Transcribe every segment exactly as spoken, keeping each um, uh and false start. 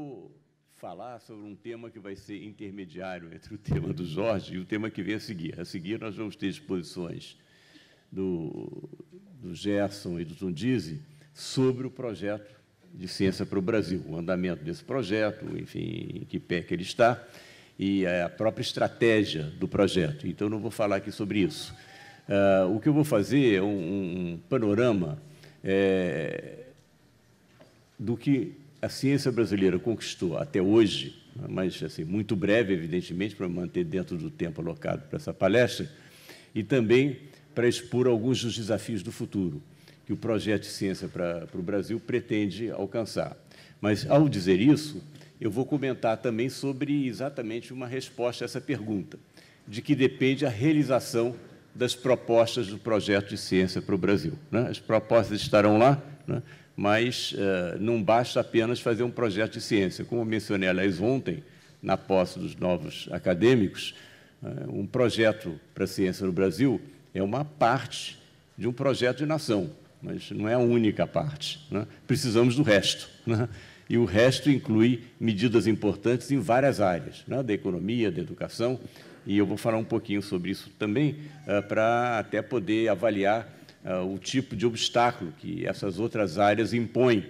vou falar sobre um tema que vai ser intermediário entre o tema do Jorge e o tema que vem a seguir. A seguir, nós vamos ter exposições do, do Gerson e do Tundizi sobre o projeto de Ciência para o Brasil, o andamento desse projeto, enfim, em que pé que ele está, e a própria estratégia do projeto. Então, eu não vou falar aqui sobre isso. Uh, o que eu vou fazer é um, um panorama é, do que a ciência brasileira conquistou até hoje, mas assim, muito breve, evidentemente, para manter dentro do tempo alocado para essa palestra, e também para expor alguns dos desafios do futuro que o projeto de Ciência para, para o Brasil pretende alcançar. Mas, ao dizer isso, eu vou comentar também sobre exatamente uma resposta a essa pergunta, de que depende a realização das propostas do projeto de Ciência para o Brasil. Né? As propostas estarão lá, né? Mas uh, não basta apenas fazer um projeto de ciência. Como eu mencionei, aliás, ontem, na posse dos novos acadêmicos, uh, um projeto para a ciência no Brasil é uma parte de um projeto de nação, mas não é a única parte. Né? Precisamos do resto. Né? E o resto inclui medidas importantes em várias áreas, né? Da economia, da educação, e eu vou falar um pouquinho sobre isso também, uh, para até poder avaliar Uh, o tipo de obstáculo que essas outras áreas impõem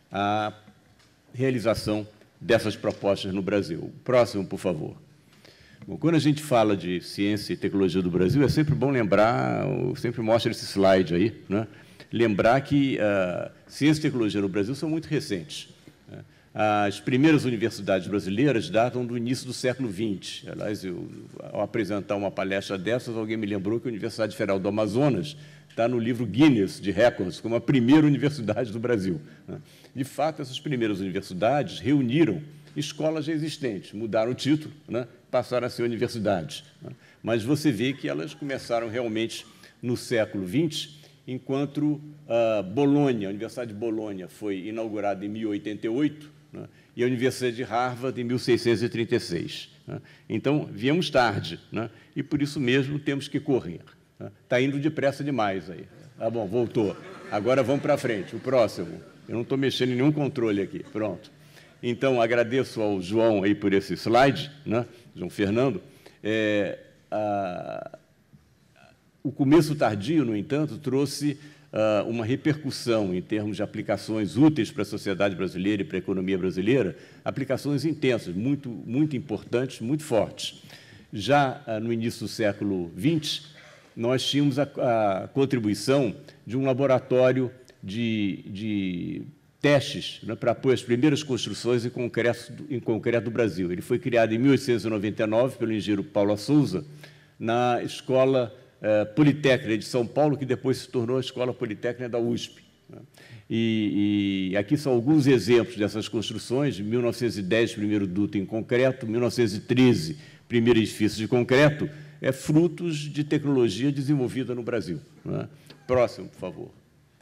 à realização dessas propostas no Brasil. Próximo, por favor. Bom, quando a gente fala de ciência e tecnologia do Brasil, é sempre bom lembrar, eu sempre mostro esse slide aí, né? Lembrar que uh, ciência e tecnologia no Brasil são muito recentes. Né? As primeiras universidades brasileiras datam do início do século vinte. Aliás, eu, ao apresentar uma palestra dessas, alguém me lembrou que a Universidade Federal do Amazonas está no livro Guinness de Records, como a primeira universidade do Brasil. De fato, essas primeiras universidades reuniram escolas já existentes, mudaram o título, né? Passaram a ser universidades. Mas você vê que elas começaram realmente no século vinte, enquanto a Bolonha, a Universidade de Bolonha, foi inaugurada em mil e oitenta e oito, né? E a Universidade de Harvard em mil seiscentos e trinta e seis. Né? Então, viemos tarde, né? E, por isso mesmo, temos que correr. Está indo depressa demais aí. Tá bom, voltou. Agora vamos para frente. O próximo. Eu não estou mexendo em nenhum controle aqui. Pronto. Então, agradeço ao João aí por esse slide, né? João Fernando. É, a, o começo tardio, no entanto, trouxe a, uma repercussão em termos de aplicações úteis para a sociedade brasileira e para a economia brasileira, aplicações intensas, muito, muito importantes, muito fortes. Já a, no início do século vinte, nós tínhamos a, a contribuição de um laboratório de, de testes, né, para apoio às primeiras construções em concreto, em concreto do Brasil. Ele foi criado em mil oitocentos e noventa e nove pelo engenheiro Paulo Souza, na Escola eh, Politécnica de São Paulo, que depois se tornou a Escola Politécnica da U S P. Né? E, e aqui são alguns exemplos dessas construções. Em mil novecentos e dez, primeiro duto em concreto, mil novecentos e treze, primeiro edifício de concreto, é frutos de tecnologia desenvolvida no Brasil. Né? Próximo, por favor.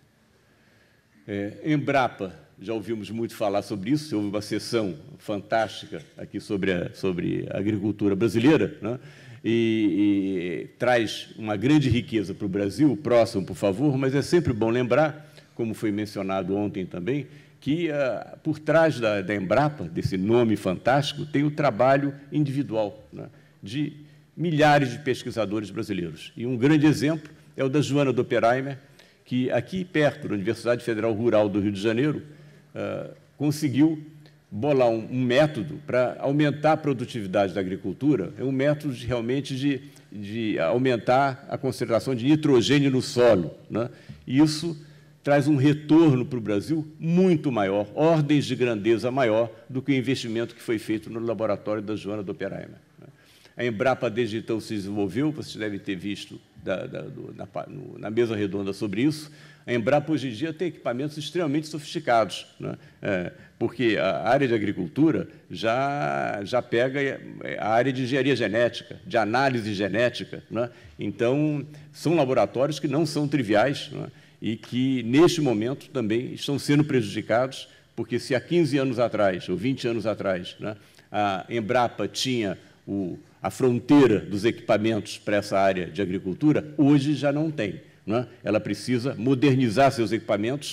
É, Embrapa, já ouvimos muito falar sobre isso, houve uma sessão fantástica aqui sobre a, sobre a agricultura brasileira, né? e, e traz uma grande riqueza para o Brasil. Próximo, por favor, mas é sempre bom lembrar, como foi mencionado ontem também, que ah, por trás da, da Embrapa, desse nome fantástico, tem o trabalho individual, né? De milhares de pesquisadores brasileiros. E um grande exemplo é o da Joana Doppelheimer, que, aqui perto da Universidade Federal Rural do Rio de Janeiro, uh, conseguiu bolar um, um método para aumentar a produtividade da agricultura, é um método de, realmente de, de aumentar a concentração de nitrogênio no solo. Né? E isso traz um retorno para o Brasil muito maior, ordens de grandeza maior do que o investimento que foi feito no laboratório da Joana Doppelheimer. A Embrapa, desde então, se desenvolveu, vocês devem ter visto da, da, do, na, no, na mesa redonda sobre isso. A Embrapa, hoje em dia, tem equipamentos extremamente sofisticados, né? É, porque a área de agricultura já, já pega a área de engenharia genética, de análise genética. Né? Então, são laboratórios que não são triviais, né? E que, neste momento, também estão sendo prejudicados, porque se há quinze anos atrás, ou vinte anos atrás, né, a Embrapa tinha o a fronteira dos equipamentos para essa área de agricultura, hoje já não tem. Né? Ela precisa modernizar seus equipamentos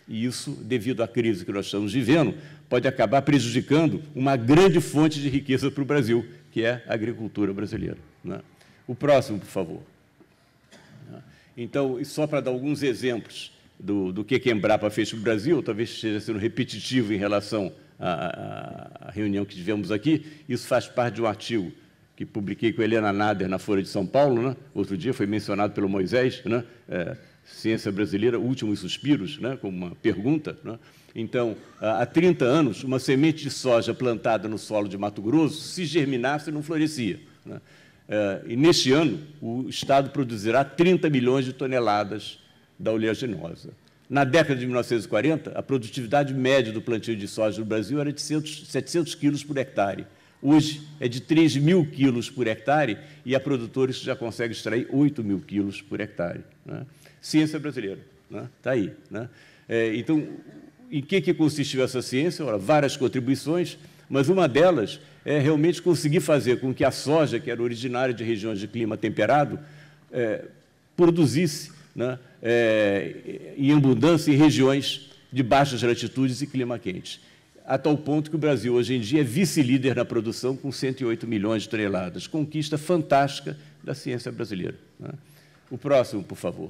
E isso, devido à crise que nós estamos vivendo, pode acabar prejudicando uma grande fonte de riqueza para o Brasil, que é a agricultura brasileira, né? O próximo, por favor. Então, só para dar alguns exemplos do, do que a Embrapa fez para o Brasil, talvez esteja sendo repetitivo em relação à, à reunião que tivemos aqui, isso faz parte de um artigo que publiquei com a Helena Nader na Folha de São Paulo, né? Outro dia foi mencionado pelo Moisés, né? É, Ciência Brasileira, Últimos Suspiros, né? Como uma pergunta, né? Então, há trinta anos, uma semente de soja plantada no solo de Mato Grosso, se germinasse, não florescia, né? E, neste ano, o Estado produzirá trinta milhões de toneladas da oleaginosa. Na década de mil novecentos e quarenta, a produtividade média do plantio de soja no Brasil era de setecentos quilos por hectare. Hoje, é de três mil quilos por hectare e há produtores que já conseguem extrair oito mil quilos por hectare, né? Ciência brasileira, né? Está aí, né? É, então, em que, que consistiu essa ciência? Ora, várias contribuições, mas uma delas é realmente conseguir fazer com que a soja, que era originária de regiões de clima temperado, é, produzisse, né, é, em abundância em regiões de baixas latitudes e clima quente, a tal ponto que o Brasil, hoje em dia, é vice-líder na produção, com cento e oito milhões de toneladas. Conquista fantástica da ciência brasileira, né? O próximo, por favor.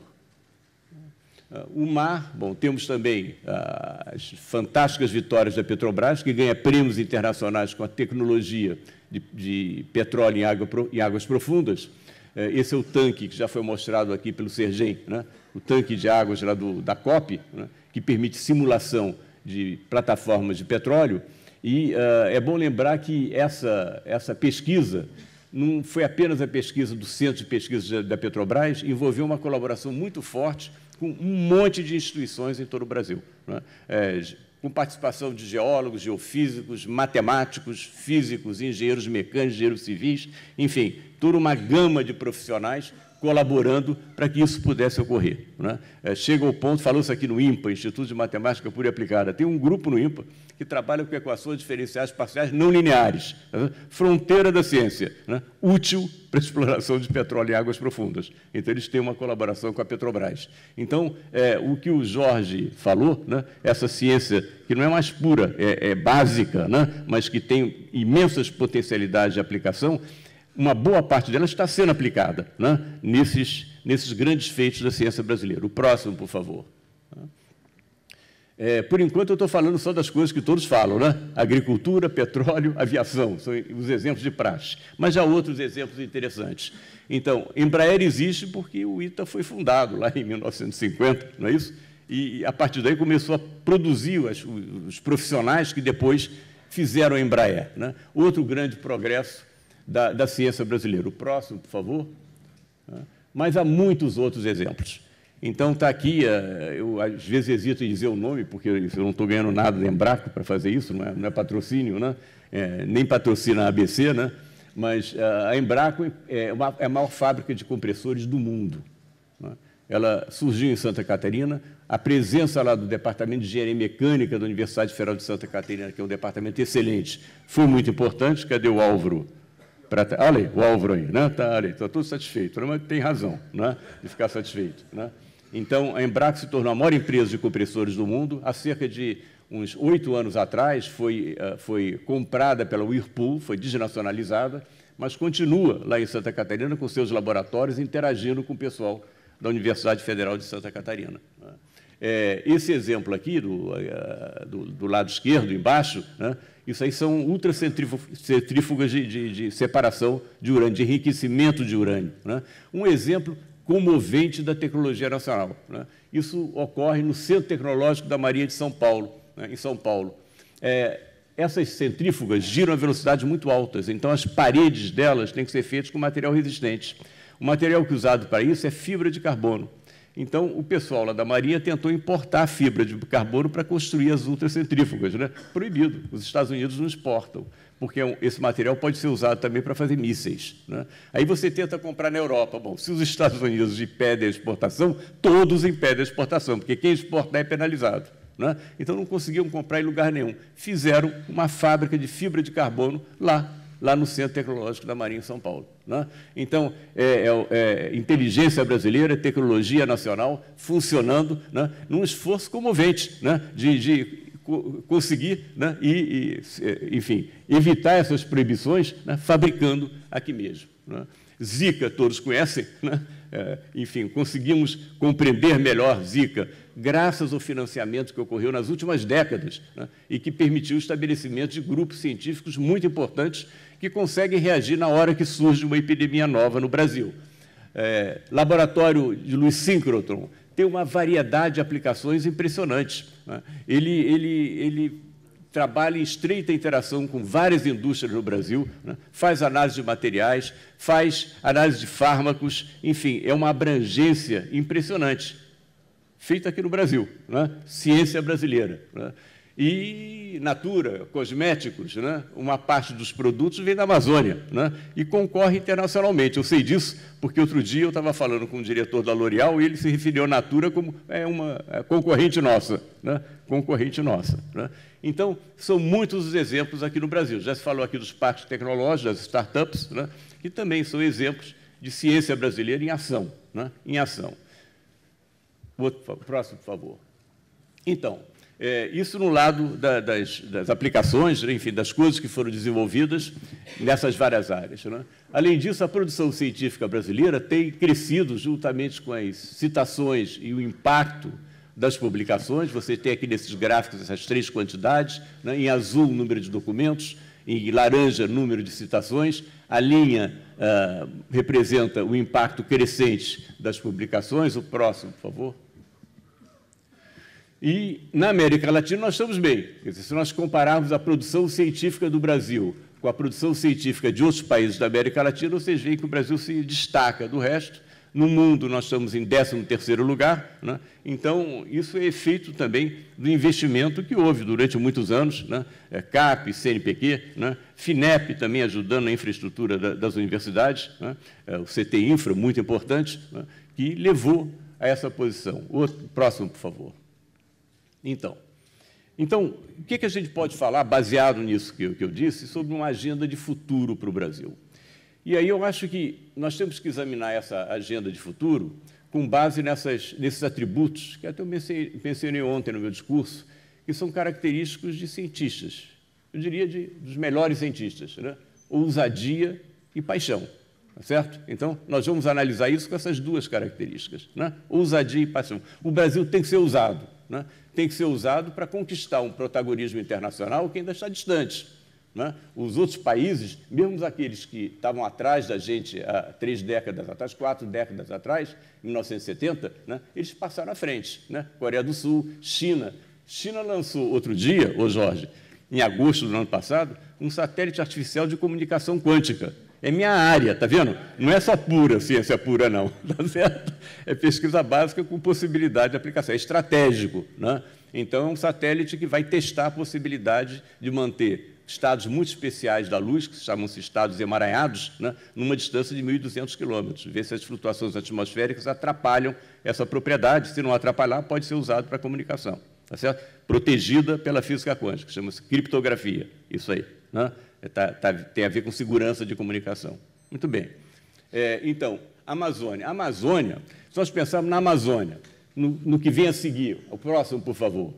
O mar, bom, temos também as fantásticas vitórias da Petrobras, que ganha prêmios internacionais com a tecnologia de, de petróleo em, água, em águas profundas. Esse é o tanque que já foi mostrado aqui pelo Sergem, né? O tanque de águas lá do, da COP, né? Que permite simulação de plataformas de petróleo. E uh, é bom lembrar que essa, essa pesquisa não foi apenas a pesquisa do Centro de Pesquisa da Petrobras, envolveu uma colaboração muito forte com um monte de instituições em todo o Brasil, né? É, com participação de geólogos, geofísicos, matemáticos, físicos, engenheiros mecânicos, engenheiros civis, enfim, toda uma gama de profissionais colaborando para que isso pudesse ocorrer, né? É, chega ao ponto, falou-se aqui no INPA, Instituto de Matemática Pura e Aplicada, tem um grupo no INPA que trabalha com equações diferenciais parciais não lineares, né? Fronteira da ciência, né? Útil para a exploração de petróleo em águas profundas. Então, eles têm uma colaboração com a Petrobras. Então, é, o que o Jorge falou, né? Essa ciência que não é mais pura, é, é básica, né? Mas que tem imensas potencialidades de aplicação, uma boa parte dela está sendo aplicada, né? nesses, nesses grandes feitos da ciência brasileira. O próximo, por favor. É, por enquanto, eu estou falando só das coisas que todos falam, né? Agricultura, petróleo, aviação, são os exemplos de praxe. Mas já há outros exemplos interessantes. Então, Embraer existe porque o ITA foi fundado lá em mil novecentos e cinquenta, não é isso? E, a partir daí, começou a produzir os, os profissionais que depois fizeram a Embraer, né? Outro grande progresso Da, da ciência brasileira. O próximo, por favor. Mas há muitos outros exemplos. Então, está aqui, eu às vezes hesito em dizer o nome, porque eu não estou ganhando nada da Embrapa para fazer isso, não é, não é patrocínio, né? É, nem patrocina a A B C, né? Mas a Embrapa é, uma, é a maior fábrica de compressores do mundo, né? Ela surgiu em Santa Catarina, a presença lá do Departamento de Engenharia Mecânica da Universidade Federal de Santa Catarina, que é um departamento excelente, foi muito importante. Cadê o Álvaro? Pra, olha aí, o Álvaro aí, né? Tá, estou todo satisfeito, mas tem razão, né? De ficar satisfeito, né? Então, a Embrapa se tornou a maior empresa de compressores do mundo. Há cerca de uns oito anos atrás, foi, foi comprada pela Whirlpool, foi desnacionalizada, mas continua lá em Santa Catarina com seus laboratórios, interagindo com o pessoal da Universidade Federal de Santa Catarina. É, esse exemplo aqui, do, do, do lado esquerdo, embaixo, né? Isso aí são ultracentrífugas de, de, de separação de urânio, de enriquecimento de urânio, né? Um exemplo comovente da tecnologia nacional, né? Isso ocorre no Centro Tecnológico da Marinha de São Paulo, né? Em São Paulo. É, essas centrífugas giram a velocidades muito altas, então as paredes delas têm que ser feitas com material resistente. O material que é usado para isso é fibra de carbono. Então, o pessoal lá da Marinha tentou importar a fibra de carbono para construir as ultracentrífugas, né? Proibido. Os Estados Unidos não exportam, porque esse material pode ser usado também para fazer mísseis, né? Aí você tenta comprar na Europa. Bom, se os Estados Unidos impedem a exportação, todos impedem a exportação, porque quem exportar é penalizado, né? Então, não conseguiam comprar em lugar nenhum. Fizeram uma fábrica de fibra de carbono lá lá no Centro Tecnológico da Marinha em São Paulo. Né? Então, é, é, é inteligência brasileira, tecnologia nacional funcionando, né, num esforço comovente, né, de, de conseguir, né, e, e, enfim, evitar essas proibições, né, fabricando aqui mesmo. Né? Zika, todos conhecem, né? É, enfim, conseguimos compreender melhor Zika graças ao financiamento que ocorreu nas últimas décadas, né, e que permitiu o estabelecimento de grupos científicos muito importantes que conseguem reagir na hora que surge uma epidemia nova no Brasil. É, laboratório de luz síncrotron tem uma variedade de aplicações impressionantes. Né? Ele, ele, ele trabalha em estreita interação com várias indústrias no Brasil, né? Faz análise de materiais, faz análise de fármacos, enfim, é uma abrangência impressionante, feita aqui no Brasil, né? Ciência brasileira. Né? E Natura, cosméticos, né? Uma parte dos produtos vem da Amazônia, né? E concorre internacionalmente. Eu sei disso porque outro dia eu estava falando com o diretor da L'Oréal e ele se referiu à Natura como é uma é concorrente nossa, né? Concorrente nossa. Né? Então, são muitos os exemplos aqui no Brasil. Já se falou aqui dos parques tecnológicos, das startups, né? Que também são exemplos de ciência brasileira em ação, né? Em ação. Outro, próximo, por favor. Então, É, isso no lado da, das, das aplicações, enfim, das coisas que foram desenvolvidas nessas várias áreas. Né? Além disso, a produção científica brasileira tem crescido juntamente com as citações e o impacto das publicações. Você tem aqui nesses gráficos essas três quantidades, né? Em azul, número de documentos, em laranja, número de citações. A linha ah, representa o impacto crescente das publicações. O próximo, por favor. E, na América Latina, nós estamos bem. Quer dizer, se nós compararmos a produção científica do Brasil com a produção científica de outros países da América Latina, vocês veem que o Brasil se destaca do resto. No mundo, nós estamos em décimo terceiro lugar. Né? Então, isso é efeito também do investimento que houve durante muitos anos, né? É, CAP, C N P Q, né? FINEP também ajudando na infraestrutura da, das universidades, né? É, o C T Infra, muito importante, né? Que levou a essa posição. Outro, próximo, por favor. Então, então, o que, que a gente pode falar, baseado nisso que eu, que eu disse, sobre uma agenda de futuro para o Brasil? E aí eu acho que nós temos que examinar essa agenda de futuro com base nessas, nesses atributos, que até eu pensei, mencionei ontem no meu discurso, que são característicos de cientistas, eu diria de, dos melhores cientistas, né? Ousadia e paixão, tá certo? Então, nós vamos analisar isso com essas duas características, né? Ousadia e paixão. O Brasil tem que ser ousado, né? Tem que ser usado para conquistar um protagonismo internacional que ainda está distante. Né? Os outros países, mesmo aqueles que estavam atrás da gente há três décadas atrás, quatro décadas atrás, em mil novecentos e setenta, né? Eles passaram à frente. Né? Coreia do Sul, China. China lançou outro dia, ô Jorge, em agosto do ano passado, um satélite artificial de comunicação quântica. É minha área, tá vendo? Não é só pura, ciência pura, não. Tá certo? É pesquisa básica com possibilidade de aplicação. É estratégico, né? Então, é um satélite que vai testar a possibilidade de manter estados muito especiais da luz, que chamam-se estados emaranhados, né? Numa distância de mil e duzentos quilômetros. Ver se as flutuações atmosféricas atrapalham essa propriedade. Se não atrapalhar, pode ser usado para comunicação. Tá certo? Protegida pela física quântica, chama-se criptografia. Isso aí, né? Tá, tá, tem a ver com segurança de comunicação. Muito bem. É, então, Amazônia. Amazônia, se nós pensarmos na Amazônia, no, no que vem a seguir, o próximo, por favor,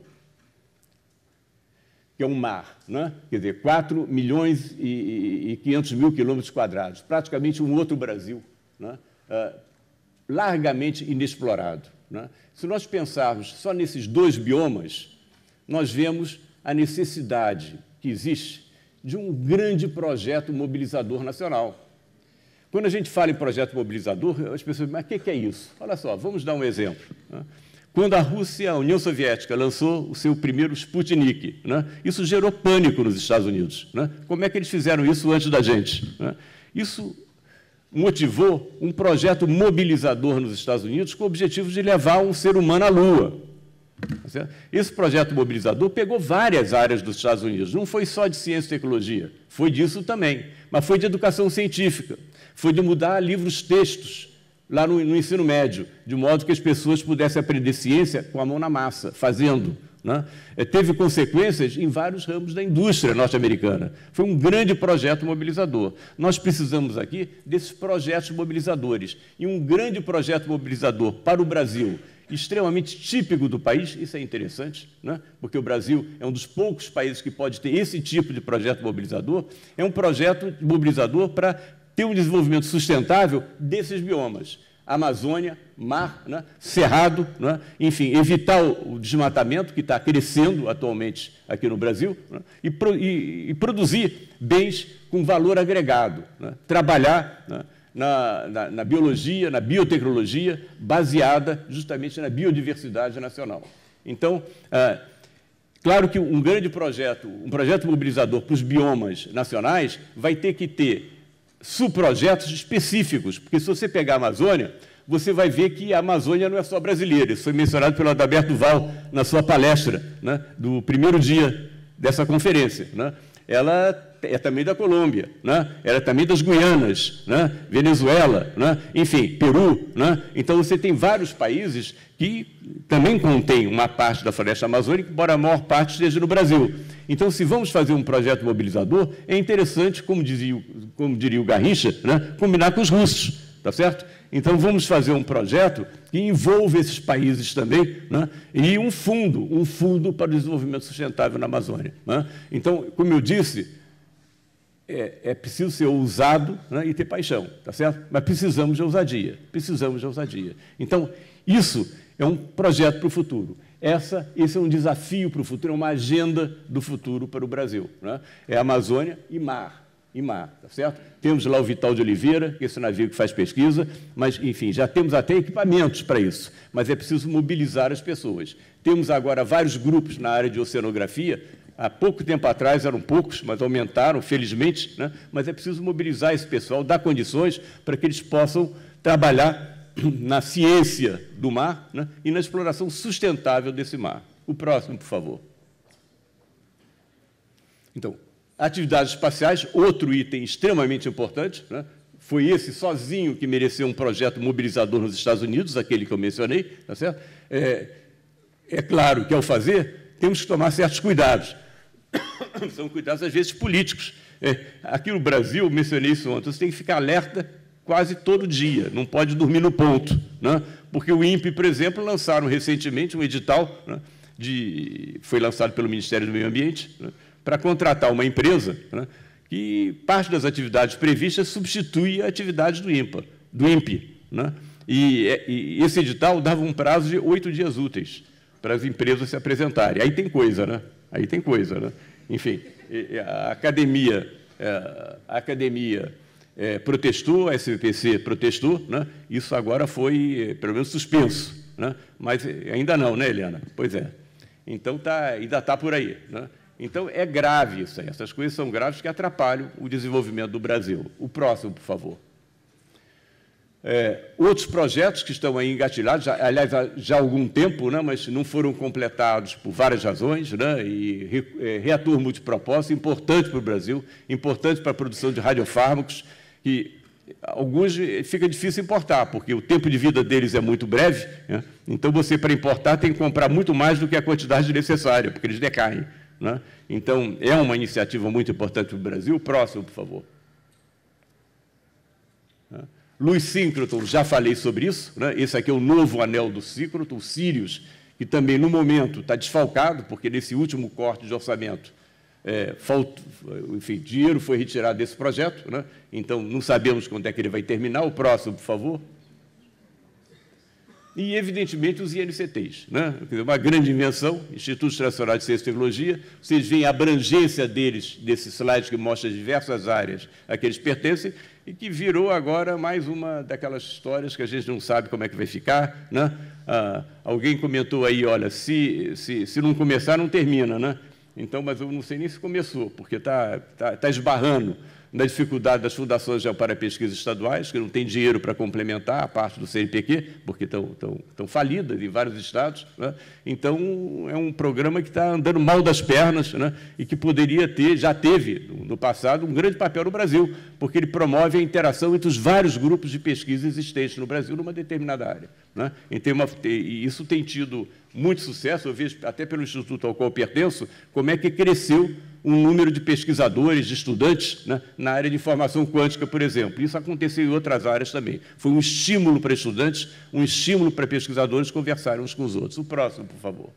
que é um mar, né? Quer dizer, quatro milhões e quinhentos mil quilômetros quadrados, praticamente um outro Brasil, né? Ah, largamente inexplorado. Né? Se nós pensarmos só nesses dois biomas, nós vemos a necessidade que existe de um grande projeto mobilizador nacional. Quando a gente fala em projeto mobilizador, as pessoas dizem, mas o que é isso? Olha só, vamos dar um exemplo. Né? Quando a Rússia, a União Soviética, lançou o seu primeiro Sputnik, né? Isso gerou pânico nos Estados Unidos. Né? Como é que eles fizeram isso antes da gente? Né? Isso motivou um projeto mobilizador nos Estados Unidos com o objetivo de levar um ser humano à Lua. Esse projeto mobilizador pegou várias áreas dos Estados Unidos, não foi só de ciência e tecnologia, foi disso também, mas foi de educação científica, foi de mudar livros-textos lá no, no ensino médio, de modo que as pessoas pudessem aprender ciência com a mão na massa, fazendo, né? Teve consequências em vários ramos da indústria norte-americana. Foi um grande projeto mobilizador. Nós precisamos aqui desses projetos mobilizadores. E um grande projeto mobilizador para o Brasil, extremamente típico do país, isso é interessante, né? Porque o Brasil é um dos poucos países que pode ter esse tipo de projeto mobilizador, é um projeto mobilizador para ter um desenvolvimento sustentável desses biomas. Amazônia, mar, né? Cerrado, né? Enfim, evitar o desmatamento que está crescendo atualmente aqui no Brasil, né? e, pro, e, e produzir bens com valor agregado, né? Trabalhar, né? Na, na, na biologia, na biotecnologia, baseada justamente na biodiversidade nacional. Então, é, claro que um grande projeto, um projeto mobilizador para os biomas nacionais vai ter que ter subprojetos específicos, porque se você pegar a Amazônia, você vai ver que a Amazônia não é só brasileira. Isso foi mencionado pelo Adalberto Duval na sua palestra, né, do primeiro dia dessa conferência, né? Ela é também da Colômbia, né? Ela é também das Guianas, né? Venezuela, né? Enfim, Peru, né? Então, você tem vários países que também contêm uma parte da floresta amazônica, embora a maior parte esteja no Brasil. Então, se vamos fazer um projeto mobilizador, é interessante, como dizia, como diria o Garrincha, né? Combinar com os russos, tá certo? Então, vamos fazer um projeto que envolva esses países também, né? E um fundo, um fundo para o desenvolvimento sustentável na Amazônia, né? Então, como eu disse, é, é preciso ser ousado, né? E ter paixão, tá certo? Mas precisamos de ousadia, precisamos de ousadia. Então, isso é um projeto para o futuro. Essa, esse é um desafio para o futuro, é uma agenda do futuro para o Brasil, né? É Amazônia e mar. E mar, tá certo? Temos lá o Vital de Oliveira, esse navio que faz pesquisa, mas, enfim, já temos até equipamentos para isso, mas é preciso mobilizar as pessoas. Temos agora vários grupos na área de oceanografia, há pouco tempo atrás eram poucos, mas aumentaram, felizmente, né? Mas é preciso mobilizar esse pessoal, dar condições para que eles possam trabalhar na ciência do mar, né? E na exploração sustentável desse mar. O próximo, por favor. Então, atividades espaciais, outro item extremamente importante, né? Foi esse sozinho que mereceu um projeto mobilizador nos Estados Unidos, aquele que eu mencionei, tá certo? É, é claro que, ao fazer, temos que tomar certos cuidados. São cuidados, às vezes, políticos. É, aqui no Brasil, mencionei isso ontem, você tem que ficar alerta quase todo dia, não pode dormir no ponto, né? Porque o INPE, por exemplo, lançaram recentemente um edital, né? De, foi lançado pelo Ministério do Meio Ambiente, né? Para contratar uma empresa, né, que parte das atividades previstas substitui a atividade do INPA, do INPE, né? E, e esse edital dava um prazo de oito dias úteis para as empresas se apresentarem. Aí tem coisa, né? Aí tem coisa, né? Enfim, a academia, a academia é, protestou, a S V P C protestou, né? Isso agora foi, pelo menos, suspenso, né? Mas ainda não, né, Helena? Pois é. Então, tá, ainda está por aí, né? Então, é grave isso aí. Essas coisas são graves que atrapalham o desenvolvimento do Brasil. O próximo, por favor. É, outros projetos que estão aí engatilhados, já, aliás, já há algum tempo, né, mas não foram completados por várias razões, né, e re, é, reator multipropósito, importante para o Brasil, importante para a produção de radiofármacos, que alguns fica difícil importar, porque o tempo de vida deles é muito breve, né, então você, para importar, tem que comprar muito mais do que a quantidade necessária, porque eles decaem, né? Então, é uma iniciativa muito importante para o Brasil. Próximo, por favor. Luz síncroton, já falei sobre isso, né? Esse aqui é o novo anel do síncroton, o Sirius, que também, no momento, está desfalcado, porque nesse último corte de orçamento, é, falta, enfim, dinheiro foi retirado desse projeto, né? Então, não sabemos quando é que ele vai terminar. O próximo, por favor. E, evidentemente, os I N C Ts, né? Uma grande invenção, Institutos Nacionais de Ciência e Tecnologia. Vocês veem a abrangência deles, desse slide que mostra diversas áreas a que eles pertencem, e que virou agora mais uma daquelas histórias que a gente não sabe como é que vai ficar, né? Ah, alguém comentou aí, olha, se, se, se não começar, não termina, né? Então, mas eu não sei nem se começou, porque está tá, tá esbarrando na dificuldade das fundações de amparo à pesquisa estaduais, que não têm dinheiro para complementar a parte do C N Pq, porque estão, estão, estão falidas em vários estados, né? Então, é um programa que está andando mal das pernas, né? E que poderia ter, já teve, no passado, um grande papel no Brasil, porque ele promove a interação entre os vários grupos de pesquisa existentes no Brasil numa determinada área, né? Então, uma, e isso tem tido muito sucesso. Eu vejo, até pelo instituto ao qual pertenço, como é que cresceu um número de pesquisadores, de estudantes, né, na área de informação quântica, por exemplo. Isso aconteceu em outras áreas também. Foi um estímulo para estudantes, um estímulo para pesquisadores conversarem uns com os outros. O próximo, por favor.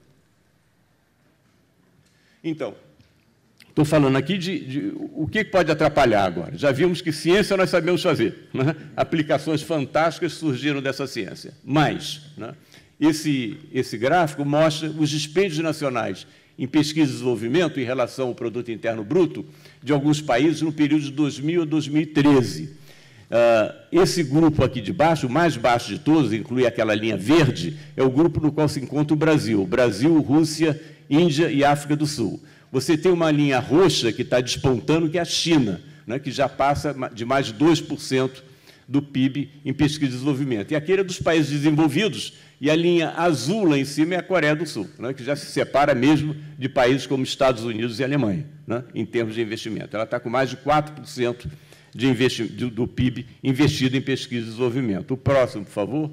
Então, estou falando aqui de, de o que pode atrapalhar agora. Já vimos que ciência nós sabemos fazer, né? Aplicações fantásticas surgiram dessa ciência. Mas, né, esse, esse gráfico mostra os dispêndios nacionais em pesquisa e desenvolvimento em relação ao produto interno bruto de alguns países no período de dois mil a dois mil e treze. Uh, esse grupo aqui de baixo, o mais baixo de todos, inclui aquela linha verde, é o grupo no qual se encontra o Brasil. Brasil, Rússia, Índia e África do Sul. Você tem uma linha roxa que está despontando, que é a China, né, que já passa de mais de dois por cento do P I B em pesquisa e desenvolvimento. E aquele é dos países desenvolvidos, e a linha azul lá em cima é a Coreia do Sul, né, que já se separa mesmo de países como Estados Unidos e Alemanha, né, em termos de investimento. Ela está com mais de quatro por cento de investi do P I B investido em pesquisa e desenvolvimento. O próximo, por favor.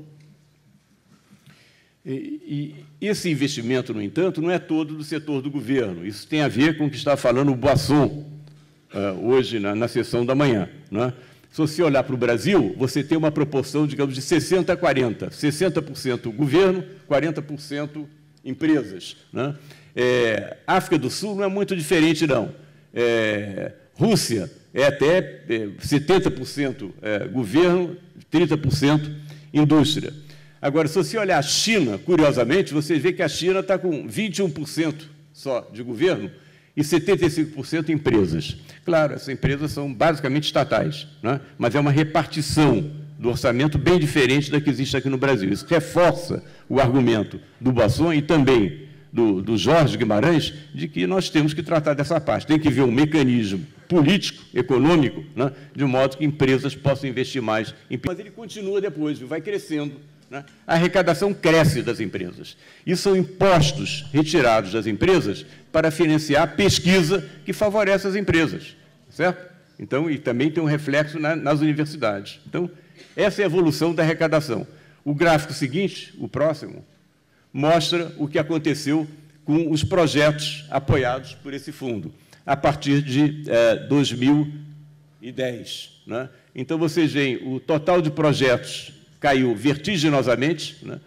E, e esse investimento, no entanto, não é todo do setor do governo. Isso tem a ver com o que está falando o Boisson, uh, hoje, na, na sessão da manhã, né? Se você olhar para o Brasil, você tem uma proporção, digamos, de sessenta a quarenta. sessenta por cento governo, quarenta por cento empresas, né? É, África do Sul não é muito diferente, não. É, Rússia é até é, setenta por cento é, governo, trinta por cento indústria. Agora, se você olhar a China, curiosamente, você vê que a China está com vinte e um por cento só de governo e setenta e cinco por cento empresas. Claro, essas empresas são basicamente estatais, né? Mas é uma repartição do orçamento bem diferente da que existe aqui no Brasil. Isso reforça o argumento do Boisson e também do, do Jorge Guimarães de que nós temos que tratar dessa parte. Tem que ver um mecanismo político, econômico, né? De modo que empresas possam investir mais. Em... Mas ele continua depois, vai crescendo. A arrecadação cresce das empresas. E são impostos retirados das empresas para financiar a pesquisa que favorece as empresas, certo? Então, e também tem um reflexo na, nas universidades. Então, essa é a evolução da arrecadação. O gráfico seguinte, o próximo, mostra o que aconteceu com os projetos apoiados por esse fundo, a partir de eh, dois mil e dez. Né? Então, vocês veem o total de projetos caiu vertiginosamente, né?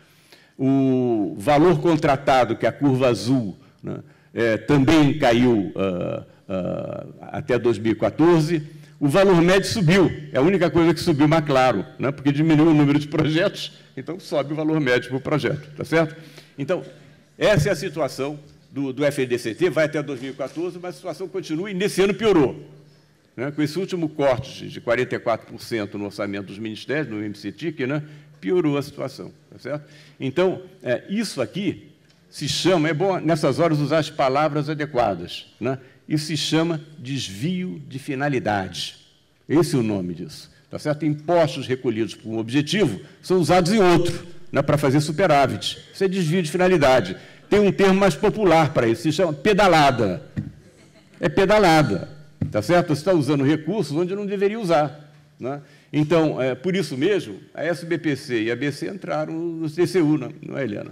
O valor contratado, que é a curva azul, né? é, também caiu uh, uh, até dois mil e quatorze. O valor médio subiu, é a única coisa que subiu mais claro, né? Porque diminuiu o número de projetos, então sobe o valor médio para o projeto, tá certo? Então, essa é a situação do, do F D C T, vai até dois mil e quatorze, mas a situação continua e nesse ano piorou. Né, com esse último corte de quarenta e quatro por cento no orçamento dos ministérios, no M C T I C, né, piorou a situação. Tá certo? Então, é, isso aqui se chama, é bom nessas horas usar as palavras adequadas, né, isso se chama desvio de finalidade. Esse é o nome disso. Tá certo? Impostos recolhidos por um objetivo são usados em outro, né, para fazer superávit. Isso é desvio de finalidade. Tem um termo mais popular para isso, se chama pedalada. É pedalada. Tá certo? Você está usando recursos onde não deveria usar, né? Então, é, por isso mesmo, a S B P C e a B C entraram no T C U, não, não é, Helena?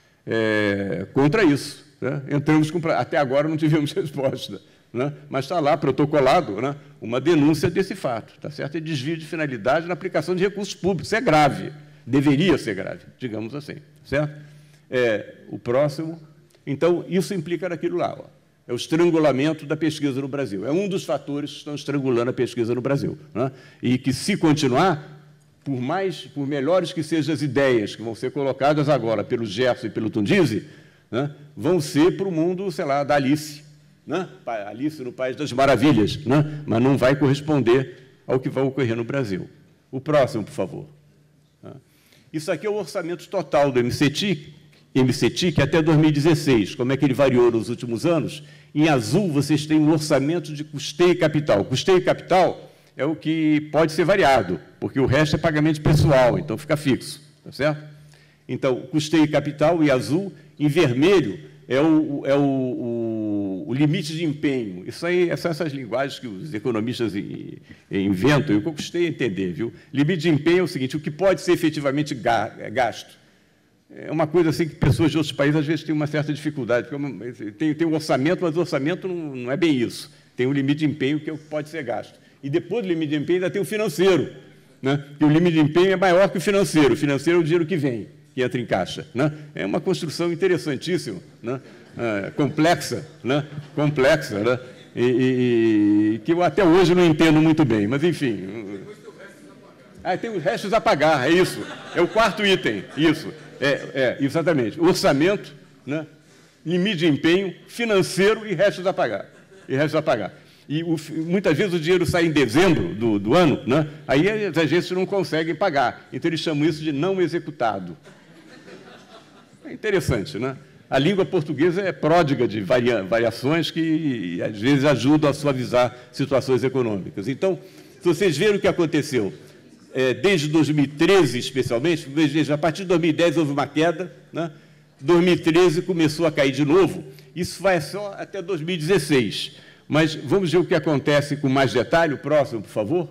É, contra isso. Né? Entramos com, até agora não tivemos resposta, né? Mas está lá, protocolado, né, uma denúncia desse fato. Tá certo? É desvio de finalidade na aplicação de recursos públicos. Isso é grave. Deveria ser grave, digamos assim. Certo? É, o próximo. Então, isso implica naquilo lá, ó. É o estrangulamento da pesquisa no Brasil. É um dos fatores que estão estrangulando a pesquisa no Brasil, né? E que, se continuar, por mais, por melhores que sejam as ideias que vão ser colocadas agora pelo Gerson e pelo Tundizi, né, vão ser para o mundo, sei lá, da Alice, né? Alice no País das Maravilhas, né? Mas não vai corresponder ao que vai ocorrer no Brasil. O próximo, por favor. Isso aqui é o orçamento total do M C T I C, M C T I C até dois mil e dezesseis, como é que ele variou nos últimos anos. Em azul, vocês têm um orçamento de custeio e capital. Custeio e capital é o que pode ser variado, porque o resto é pagamento pessoal, então fica fixo, tá certo? Então, custeio e capital, em azul, em vermelho, é o, é o, o, o limite de empenho. Isso aí são essas linguagens que os economistas inventam, eu custei a entender, viu? Limite de empenho é o seguinte, o que pode ser efetivamente gasto. é uma coisa assim que pessoas de outros países, às vezes, têm uma certa dificuldade, porque tem, tem um orçamento, mas o orçamento não, não é bem isso. Tem um limite de empenho que é o que pode ser gasto. E depois do limite de empenho ainda tem o financeiro, né? E o limite de empenho é maior que o financeiro. O financeiro é o dinheiro que vem, que entra em caixa, né? É uma construção interessantíssima, né? É, complexa, né? complexa, né? E, e, e que eu até hoje não entendo muito bem, mas, enfim. Ah, tem os restos a pagar, é isso. É o quarto item, isso. É, é, exatamente. Orçamento, né? Limite de empenho, financeiro e restos a pagar. E restos a pagar. E o, muitas vezes o dinheiro sai em dezembro do, do ano, né? Aí as agências não conseguem pagar. Então, eles chamam isso de não executado. É interessante, né? A língua portuguesa é pródiga de varia, variações que, às vezes, ajudam a suavizar situações econômicas. Então, se vocês verem o que aconteceu, é, desde dois mil e treze, especialmente, veja, a partir de dois mil e dez houve uma queda, né? dois mil e treze começou a cair de novo, isso vai só até dois mil e dezesseis. Mas vamos ver o que acontece com mais detalhe. O próximo, por favor.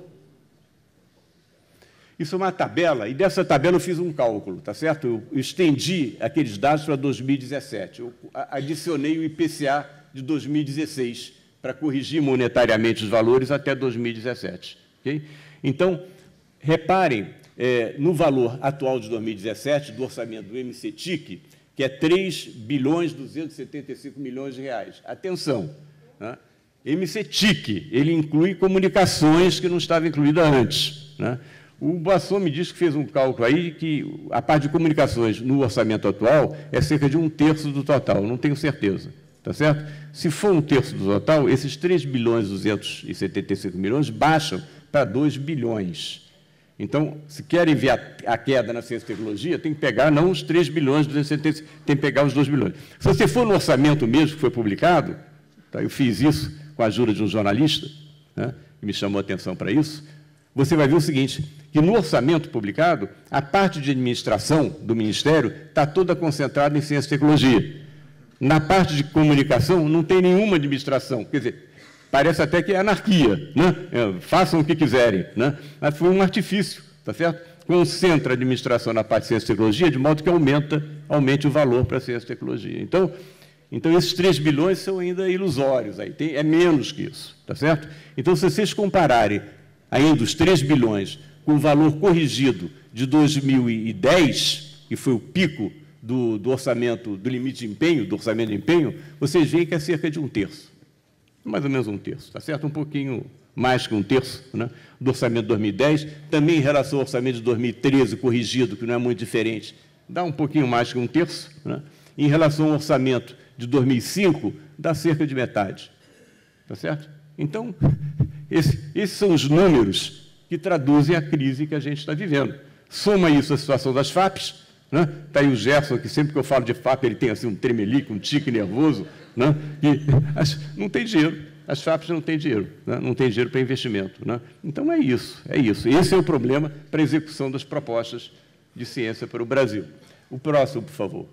Isso é uma tabela, e dessa tabela eu fiz um cálculo, tá certo? Eu estendi aqueles dados para dois mil e dezessete. Eu adicionei o I P C A de dois mil e dezesseis para corrigir monetariamente os valores até dois mil e dezessete. Okay? Então, reparem é, no valor atual de dois mil e dezessete, do orçamento do M C T I C, que é três bilhões duzentos e setenta e cinco milhões de reais. Atenção, né? M C T I C, ele inclui comunicações que não estavam incluídas antes, né? O Boasson me disse que fez um cálculo aí que a parte de comunicações no orçamento atual é cerca de um terço do total, não tenho certeza, tá certo? Se for um terço do total, esses três bilhões duzentos e setenta e cinco milhões baixam para dois bilhões. Então, se querem ver a, a queda na ciência e tecnologia, tem que pegar não os três bilhões duzentos e setenta e cinco, tem que pegar os dois bilhões. Se você for no orçamento mesmo que foi publicado, tá, eu fiz isso com a ajuda de um jornalista, né, que me chamou a atenção para isso, você vai ver o seguinte, que no orçamento publicado, a parte de administração do Ministério está toda concentrada em ciência e tecnologia. Na parte de comunicação, não tem nenhuma administração. Quer dizer, parece até que é anarquia, né? É, façam o que quiserem, né? Mas foi um artifício, tá certo? Concentra a administração na parte de ciência e tecnologia, de modo que aumenta, aumente o valor para a ciência e tecnologia. Então, então, esses três bilhões são ainda ilusórios, aí tem, é menos que isso, tá certo? Então, se vocês compararem ainda os três bilhões com o valor corrigido de dois mil e dez, que foi o pico do, do orçamento, do limite de empenho, do orçamento de empenho, vocês veem que é cerca de um terço, mais ou menos um terço, tá certo? Um pouquinho mais que um terço, né, do orçamento de dois mil e dez, também em relação ao orçamento de dois mil e treze, corrigido, que não é muito diferente, dá um pouquinho mais que um terço, né? Em relação ao orçamento de dois mil e cinco, dá cerca de metade, tá certo? Então, esse, esses são os números que traduzem a crise que a gente está vivendo. Soma isso à situação das F A Ps, né? Está aí o Gerson, que sempre que eu falo de F A P, ele tem assim, um tremelique, um tique nervoso, né? E as, não tem dinheiro, as F A Ps não têm dinheiro, né? Não tem dinheiro para investimento, né? Então, é isso, é isso. Esse é o problema para a execução das propostas de ciência para o Brasil. O próximo, por favor.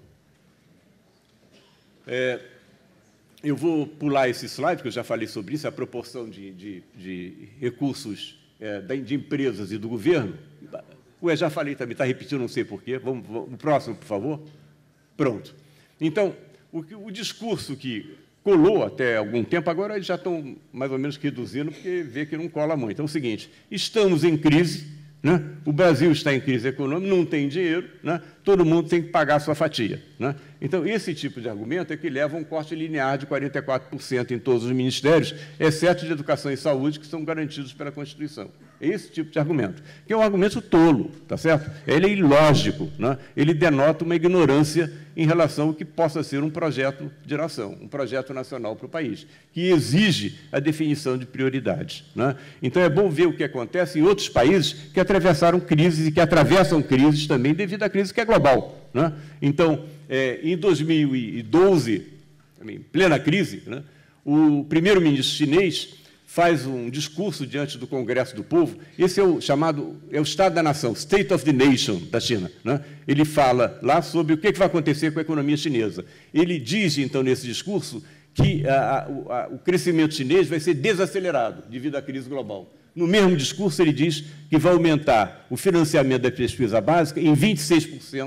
É, eu vou pular esse slide, porque eu já falei sobre isso, a proporção de, de, de recursos é, de empresas e do governo. Ué, já falei também, está repetindo, não sei porquê. Vamos, vamos, o próximo, por favor. Pronto. Então, o, o discurso que colou até algum tempo, agora eles já estão mais ou menos reduzindo, porque vê que não cola muito. Então, é o seguinte, estamos em crise, né? O Brasil está em crise econômica, não tem dinheiro, né? Todo mundo tem que pagar a sua fatia, né? Então, esse tipo de argumento é que leva a um corte linear de quarenta e quatro por cento em todos os ministérios, exceto de educação e saúde, que são garantidos pela Constituição. É esse tipo de argumento, que é um argumento tolo, tá certo? Ele é ilógico, né? Ele denota uma ignorância em relação ao que possa ser um projeto de nação, um projeto nacional para o país, que exige a definição de prioridades, né? Então, é bom ver o que acontece em outros países que atravessaram crises e que atravessam crises também devido à crise que é global, né? Então, é, em dois mil e doze, em plena crise, né, o primeiro-ministro chinês faz um discurso diante do Congresso do Povo. Esse é o chamado, é o Estado da Nação, State of the Nation da China, né? Ele fala lá sobre o que vai acontecer com a economia chinesa. Ele diz, então, nesse discurso, que a, a, o crescimento chinês vai ser desacelerado devido à crise global. No mesmo discurso, ele diz que vai aumentar o financiamento da pesquisa básica em vinte e seis por cento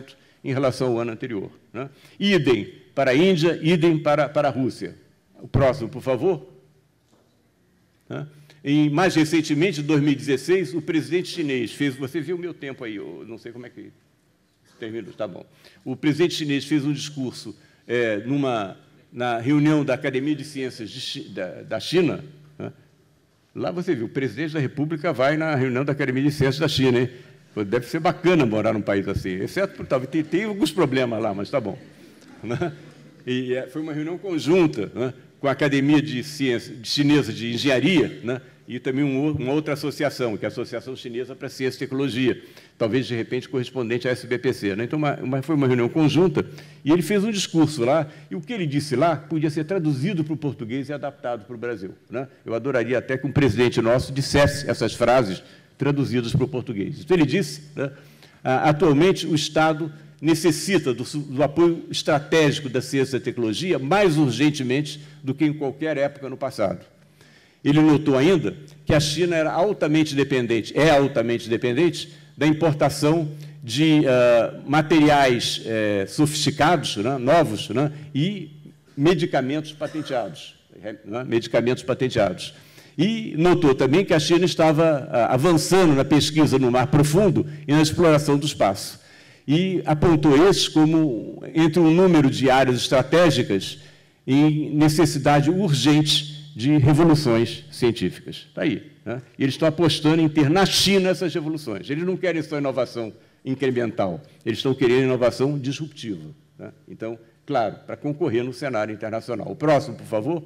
em relação ao ano anterior, né? Idem para a Índia, idem para, para a Rússia. O próximo, por favor. Né? E, mais recentemente, em dois mil e dezesseis, o presidente chinês fez... Você viu o meu tempo aí, eu não sei como é que... Termino, tá bom. O presidente chinês fez um discurso é, numa, na reunião da Academia de Ciências de, da, da China. Né? Lá você viu, o presidente da República vai na reunião da Academia de Ciências da China, hein? Deve ser bacana morar num país assim, exceto por talvez tem, tem alguns problemas lá, mas está bom. Né? E é, foi uma reunião conjunta, né, com a Academia de Ciências Chinesa de Engenharia, né, e também um, uma outra associação, que é a Associação Chinesa para Ciência e Tecnologia, talvez, de repente, correspondente à S B P C. Né? Então, uma, uma, foi uma reunião conjunta, e ele fez um discurso lá, e o que ele disse lá podia ser traduzido para o português e adaptado para o Brasil. Né? Eu adoraria até que um presidente nosso dissesse essas frases traduzidas para o português. Então, ele disse, né, atualmente, o Estado necessita do, do apoio estratégico da ciência e da tecnologia mais urgentemente do que em qualquer época no passado. Ele notou ainda que a China era altamente dependente, é altamente dependente da importação de uh, materiais uh, sofisticados, né, novos, né, e medicamentos patenteados, né, medicamentos patenteados. E notou também que a China estava uh, avançando na pesquisa no mar profundo e na exploração do espaço. E apontou esses como entre um número de áreas estratégicas em necessidade urgente de revoluções científicas. Está aí. Né? E eles estão apostando em ter na China essas revoluções. Eles não querem só inovação incremental, eles estão querendo inovação disruptiva. Né? Então, claro, para concorrer no cenário internacional. O próximo, por favor.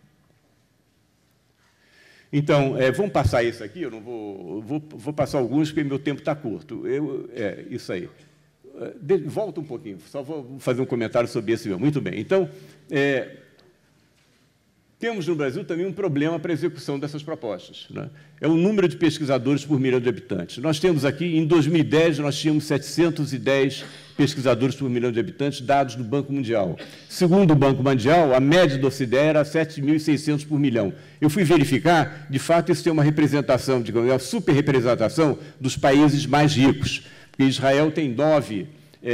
Então, é, vamos passar isso aqui, eu não vou, vou, vou passar alguns, porque meu tempo está curto. Eu, é, isso aí. De, volta um pouquinho, só vou fazer um comentário sobre esse meu. Muito bem. Então, é, temos no Brasil também um problema para a execução dessas propostas. Né? É o número de pesquisadores por milhão de habitantes. Nós temos aqui, em dois mil e dez, nós tínhamos setecentos e dez pesquisadores por milhão de habitantes, dados do Banco Mundial. Segundo o Banco Mundial, a média do O C D E era sete mil e seiscentos por milhão. Eu fui verificar, de fato, isso tem uma representação, digamos, uma superrepresentação dos países mais ricos. Porque Israel tem nove,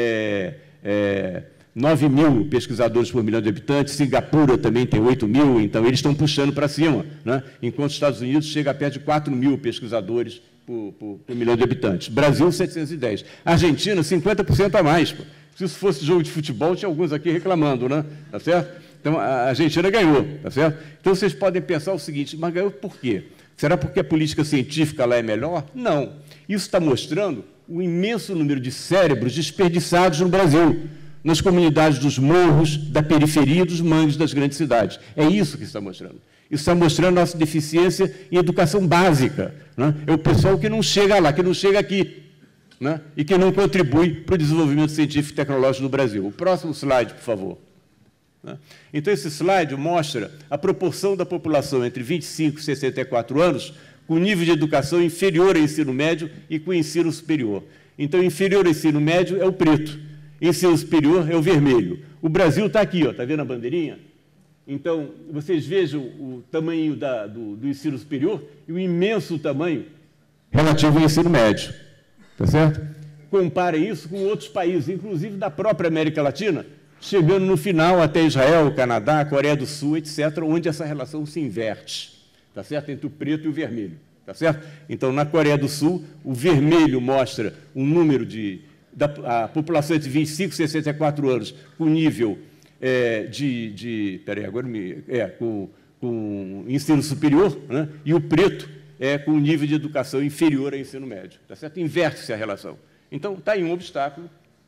é, é, nove mil pesquisadores por milhão de habitantes, Singapura também tem oito mil, então eles estão puxando para cima, né? Enquanto os Estados Unidos chega a perto de quatro mil pesquisadores por, por, por milhão de habitantes. Brasil, setecentos e dez. Argentina, cinquenta por cento a mais. Pô. Se isso fosse jogo de futebol, tinha alguns aqui reclamando, né? Tá certo? Então, a Argentina ganhou, tá certo? Então, vocês podem pensar o seguinte, mas ganhou por quê? Será porque a política científica lá é melhor? Não. Isso está mostrando o imenso número de cérebros desperdiçados no Brasil, nas comunidades dos morros, da periferia, dos mangues das grandes cidades. É isso que está mostrando. Isso está mostrando a nossa deficiência em educação básica. Né? É o pessoal que não chega lá, que não chega aqui, né? E que não contribui para o desenvolvimento científico e tecnológico no Brasil. O próximo slide, por favor. Né? Então, esse slide mostra a proporção da população entre vinte e cinco e sessenta e quatro anos com nível de educação inferior ao ensino médio e com ensino superior. Então, inferior ao ensino médio é o preto, ensino superior é o vermelho. O Brasil está aqui, está vendo a bandeirinha? Então, vocês vejam o tamanho da, do, do ensino superior e o imenso tamanho relativo ao ensino médio. Está certo? Comparem isso com outros países, inclusive da própria América Latina, chegando no final até Israel, Canadá, Coreia do Sul, etcétera, onde essa relação se inverte. Tá certo? Entre o preto e o vermelho. Tá certo? Então, na Coreia do Sul, o vermelho mostra um número de... Da, a população entre vinte e cinco e sessenta e quatro anos com nível é, de... de peraí, agora me... É, com, com ensino superior, né? E o preto é com nível de educação inferior ao ensino médio. Tá certo? Inverte-se a relação. Então, está aí um obstáculo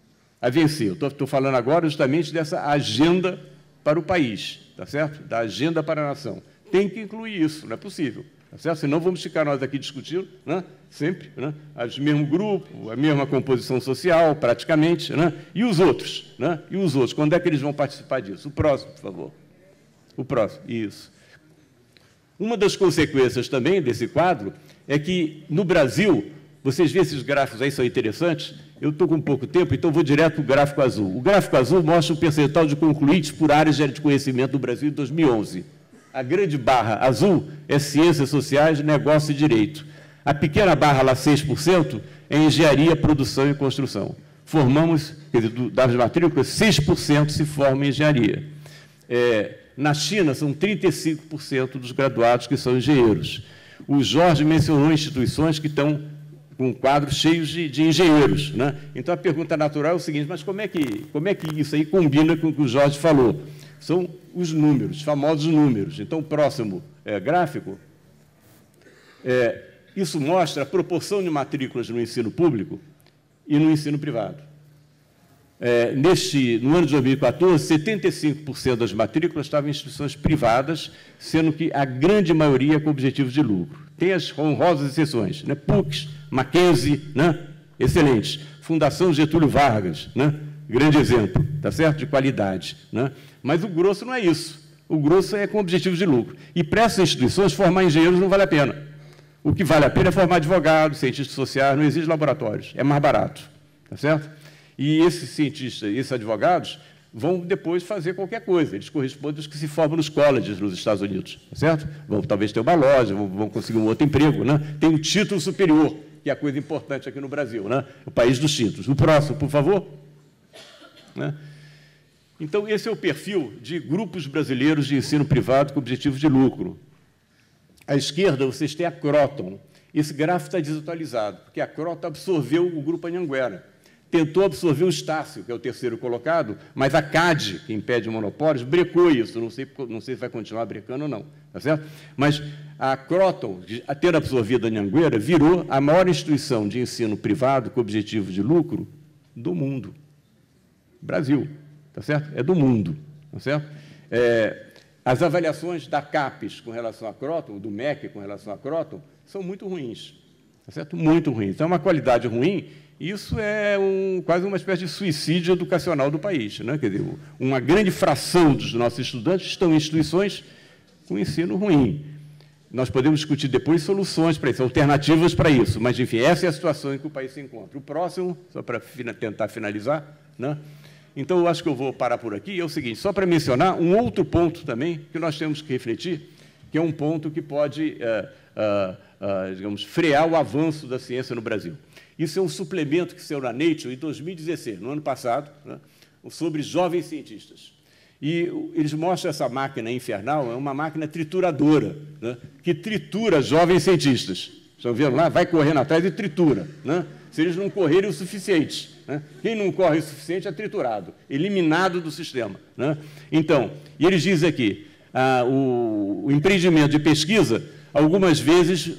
a vencer. Eu estou falando agora justamente dessa agenda para o país, tá certo? Da agenda para a nação. Tem que incluir isso, não é possível. Tá certo? Senão vamos ficar nós aqui discutindo, né? Sempre, né? O mesmo grupo, a mesma composição social, praticamente, né? E os outros, né? E os outros, quando é que eles vão participar disso? O próximo, por favor. O próximo, isso. Uma das consequências também desse quadro é que, no Brasil, vocês veem esses gráficos aí, são interessantes. Eu estou com pouco tempo, então vou direto para o gráfico azul. O gráfico azul mostra o percentual de concluintes por áreas de conhecimento do Brasil em dois mil e onze. A grande barra azul é ciências sociais, negócio e direito. A pequena barra lá, seis por cento, é engenharia, produção e construção. formamos, quer dizer, do, das matrículas, seis por cento se formam em engenharia. É, na China, são trinta e cinco por cento dos graduados que são engenheiros. O Jorge mencionou instituições que estão com quadros cheios de, de engenheiros, né? Então, a pergunta natural é o seguinte, mas como é, que, como é que isso aí combina com o que o Jorge falou? São os números, famosos números. Então, o próximo é, gráfico, é, isso mostra a proporção de matrículas no ensino público e no ensino privado. É, neste, no ano de dois mil e quatorze, setenta e cinco por cento das matrículas estavam em instituições privadas, sendo que a grande maioria com objetivos de lucro. Tem as honrosas exceções, né? P U C, Mackenzie, né? Excelentes. Fundação Getúlio Vargas, né? Grande exemplo, tá certo? De qualidade, né? Mas o grosso não é isso. O grosso é com objetivos de lucro. E para essas instituições, formar engenheiros não vale a pena. O que vale a pena é formar advogados, cientistas sociais, não exige laboratórios, é mais barato, tá certo? E esses cientistas, esses advogados, vão depois fazer qualquer coisa. Eles correspondem aos que se formam nos colleges nos Estados Unidos, tá certo? Vão talvez ter uma loja, vão, vão conseguir um outro emprego, né? Tem um título superior, que é a coisa importante aqui no Brasil, né? O país dos títulos. O próximo, por favor. Né? Então, esse é o perfil de grupos brasileiros de ensino privado com objetivos de lucro. À esquerda, vocês têm a Croton. Esse gráfico está desatualizado, porque a Croton absorveu o grupo Anhanguera. Tentou absorver o Estácio, que é o terceiro colocado, mas a C A D, que impede monopólios, brecou isso. Não sei, não sei se vai continuar brecando ou não, tá certo? Mas a Croton, a ter absorvido a Anhanguera, virou a maior instituição de ensino privado com objetivo de lucro do mundo. Brasil, tá certo? É do mundo, tá certo? É, as avaliações da CAPES com relação à Croton, do M E C com relação à Croton, são muito ruins, tá certo? Muito ruins. Então, é uma qualidade ruim. Isso é um, quase uma espécie de suicídio educacional do país, né? Quer dizer, uma grande fração dos nossos estudantes estão em instituições com ensino ruim. Nós podemos discutir depois soluções para isso, alternativas para isso, mas, enfim, essa é a situação em que o país se encontra. O próximo, só para tentar finalizar, né? Então, eu acho que eu vou parar por aqui. É o seguinte, só para mencionar um outro ponto também que nós temos que refletir, que é um ponto que pode, uh, uh, uh, digamos, frear o avanço da ciência no Brasil. Isso é um suplemento que saiu na Nature em dois mil e dezesseis, no ano passado, né, sobre jovens cientistas. E eles mostram essa máquina infernal, é uma máquina trituradora, né, que tritura jovens cientistas. Estão vendo lá? Vai correndo atrás e tritura, né, se eles não correrem o suficiente. Né? Quem não corre o suficiente é triturado, eliminado do sistema. Né? Então, e eles dizem aqui, ah, o, o empreendimento de pesquisa, algumas vezes,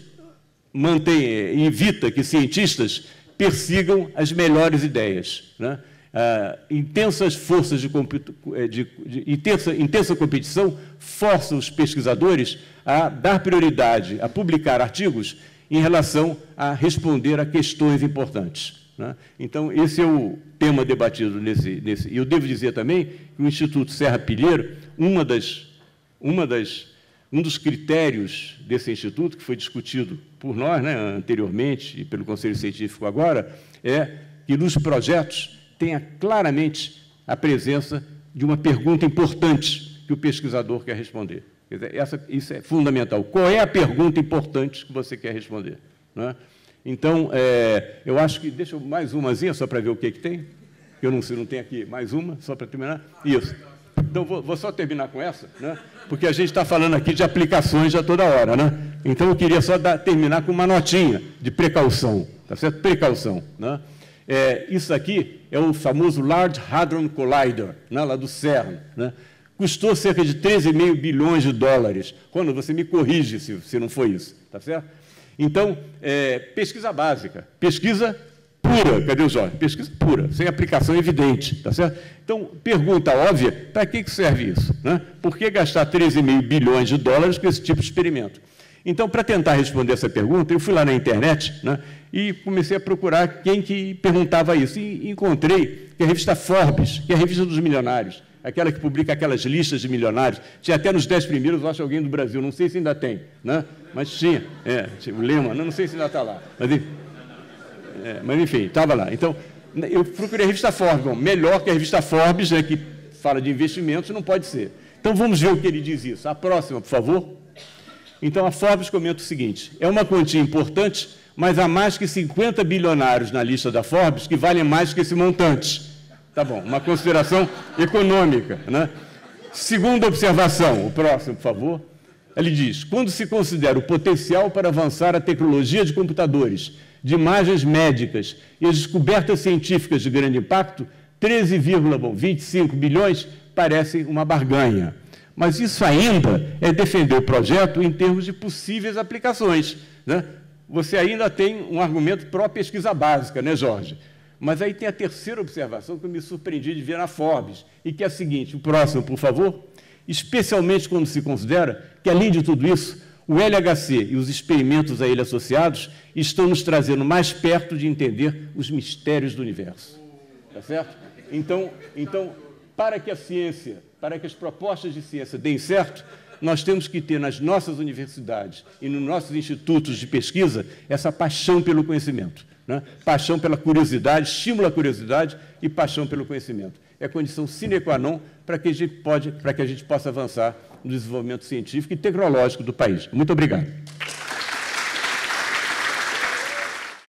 mantém, evita que cientistas persigam as melhores ideias. Né? Ah, intensas forças de, de, de intensa, intensa competição forçam os pesquisadores a dar prioridade, a publicar artigos em relação a responder a questões importantes. Né? Então, esse é o tema debatido nesse... nesse e eu devo dizer também que o Instituto Serra Pilheiro, uma das, uma das, um dos critérios desse instituto, que foi discutido por nós, né, anteriormente, e pelo Conselho Científico agora, é que nos projetos tenha claramente a presença de uma pergunta importante que o pesquisador quer responder. Quer dizer, essa, isso é fundamental. Qual é a pergunta importante que você quer responder? Né? Então, é, eu acho que... Deixa eu mais umazinha, só para ver o que, que tem. Eu não sei, não tem aqui mais uma, só para terminar. Isso. Então, vou, vou só terminar com essa, né? Porque a gente está falando aqui de aplicações a toda hora. Né? Então, eu queria só dar, terminar com uma notinha de precaução. Tá certo? Precaução. Né? É, isso aqui é o famoso Large Hadron Collider, né? Lá do CERN. Né? Custou cerca de treze vírgula cinco bilhões de dólares. Quando você me corrige se, se não foi isso. Tá certo? Então, é, pesquisa básica, pesquisa pura, cadê o Jorge? Pesquisa pura, sem aplicação evidente, tá certo? Então, pergunta óbvia, para que serve isso? Né? Por que gastar treze vírgula cinco bilhões de dólares com esse tipo de experimento? Então, para tentar responder essa pergunta, eu fui lá na internet, né, e comecei a procurar quem que perguntava isso, e encontrei que a revista Forbes, que é a revista dos milionários, aquela que publica aquelas listas de milionários, tinha até nos dez primeiros, eu acho, alguém do Brasil, não sei se ainda tem, né? Mas tinha, é, tinha o Lema, não, não sei se ainda está lá, mas, é, mas enfim, estava lá. Então, eu procurei a revista Forbes, bom, melhor que a revista Forbes, né, que fala de investimentos, não pode ser. Então, vamos ver o que ele diz isso. A próxima, por favor. Então, a Forbes comenta o seguinte, é uma quantia importante, mas há mais que cinquenta bilionários na lista da Forbes que valem mais que esse montante. Tá bom, uma consideração econômica, né? Segunda observação, o próximo, por favor. Ele diz, quando se considera o potencial para avançar a tecnologia de computadores, de imagens médicas e as descobertas científicas de grande impacto, treze vírgula vinte e cinco bilhões parecem uma barganha. Mas isso ainda é defender o projeto em termos de possíveis aplicações, né? Você ainda tem um argumento pró-pesquisa básica, né, Jorge? Mas aí tem a terceira observação que eu me surpreendi de ver na Forbes, e que é a seguinte, o próximo, por favor, especialmente quando se considera que, além de tudo isso, o L H C e os experimentos a ele associados estão nos trazendo mais perto de entender os mistérios do universo. Tá certo? Então, então, para que a ciência, para que as propostas de ciência deem certo, nós temos que ter nas nossas universidades e nos nossos institutos de pesquisa essa paixão pelo conhecimento, né? Paixão pela curiosidade, estímulo à curiosidade e paixão pelo conhecimento. É condição sine qua non para que a gente pode, para que a gente possa avançar no desenvolvimento científico e tecnológico do país. Muito obrigado.